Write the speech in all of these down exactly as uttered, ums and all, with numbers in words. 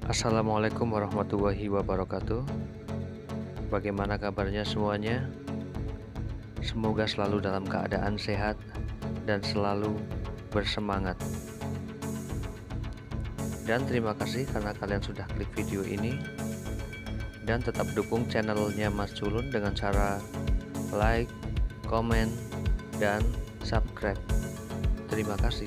Assalamualaikum warahmatullahi wabarakatuh. Bagaimana kabarnya semuanya? Semoga selalu dalam keadaan sehat dan selalu bersemangat. Dan terima kasih karena kalian sudah klik video ini. Dan tetap dukung channelnya Mas Culun dengan cara like, komen, dan subscribe. Terima kasih.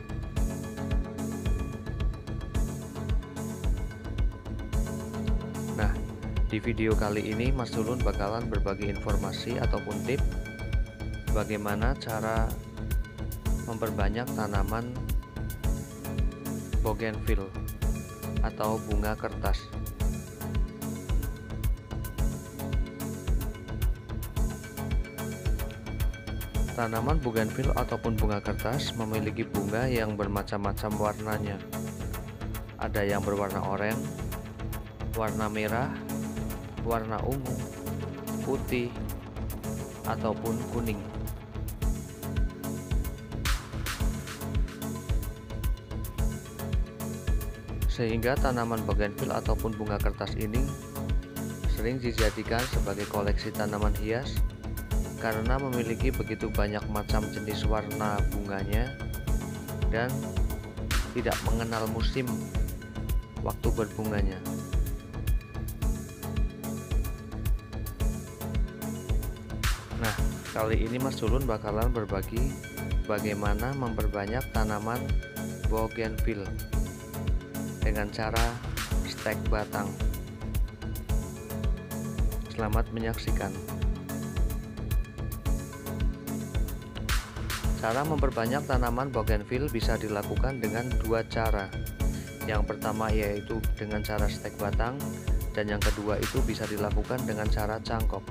Nah, di video kali ini Mas Culun bakalan berbagi informasi ataupun tips bagaimana cara memperbanyak tanaman bougainville atau bunga kertas. Tanaman bougainville ataupun bunga kertas memiliki bunga yang bermacam-macam warnanya. Ada yang berwarna oranye, warna merah, warna ungu, putih, ataupun kuning. Sehingga tanaman bougainville ataupun bunga kertas ini sering dijadikan sebagai koleksi tanaman hias karena memiliki begitu banyak macam jenis warna bunganya dan tidak mengenal musim waktu berbunganya. Nah, kali ini Mas Culun bakalan berbagi bagaimana memperbanyak tanaman bougainville dengan cara stek batang. Selamat menyaksikan. Cara memperbanyak tanaman bougainville bisa dilakukan dengan dua cara. Yang pertama yaitu dengan cara stek batang, dan yang kedua itu bisa dilakukan dengan cara cangkok.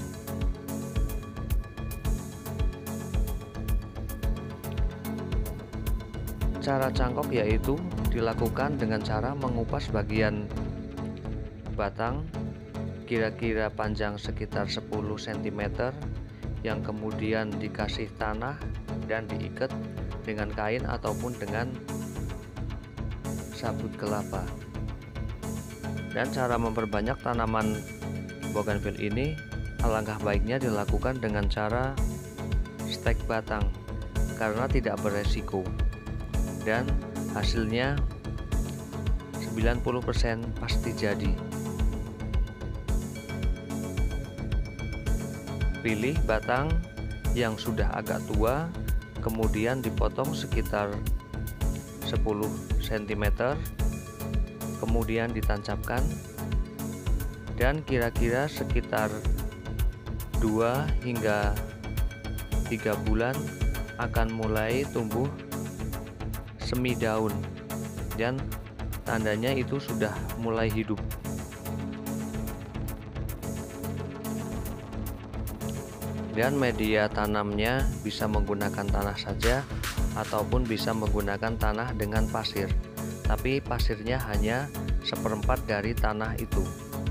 Cara cangkok yaitu dilakukan dengan cara mengupas bagian batang kira-kira panjang sekitar sepuluh sentimeter yang kemudian dikasih tanah dan diikat dengan kain ataupun dengan sabut kelapa. Dan cara memperbanyak tanaman bougainville ini alangkah baiknya dilakukan dengan cara stek batang karena tidak beresiko dan hasilnya sembilan puluh persen pasti jadi. Pilih batang yang sudah agak tua, kemudian dipotong sekitar sepuluh sentimeter, kemudian ditancapkan, dan kira-kira sekitar dua hingga tiga bulan akan mulai tumbuh semi daun dan tandanya itu sudah mulai hidup. Dan media tanamnya bisa menggunakan tanah saja ataupun bisa menggunakan tanah dengan pasir, tapi pasirnya hanya seperempat dari tanah itu.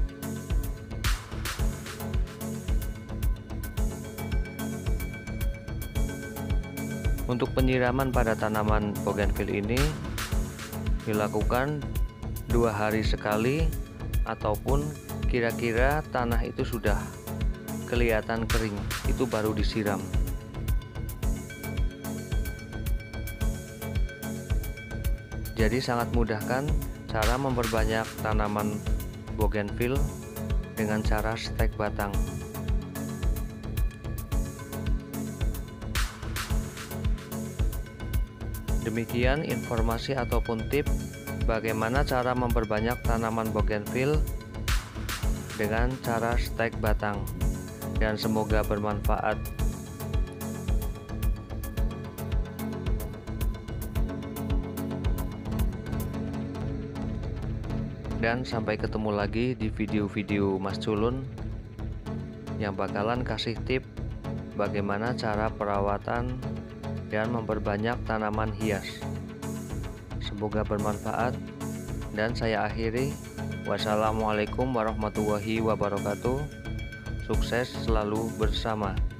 Untuk penyiraman pada tanaman bougainville ini dilakukan dua hari sekali ataupun kira-kira tanah itu sudah kelihatan kering, itu baru disiram. Jadi sangat mudah kan cara memperbanyak tanaman bougainville dengan cara stek batang. Demikian informasi ataupun tips bagaimana cara memperbanyak tanaman bougainville dengan cara stek batang, dan semoga bermanfaat. Dan sampai ketemu lagi di video-video Mas Culun yang bakalan kasih tips bagaimana cara perawatan dan memperbanyak tanaman hias. Semoga bermanfaat dan saya akhiri. Wassalamualaikum warahmatullahi wabarakatuh. Sukses selalu bersama.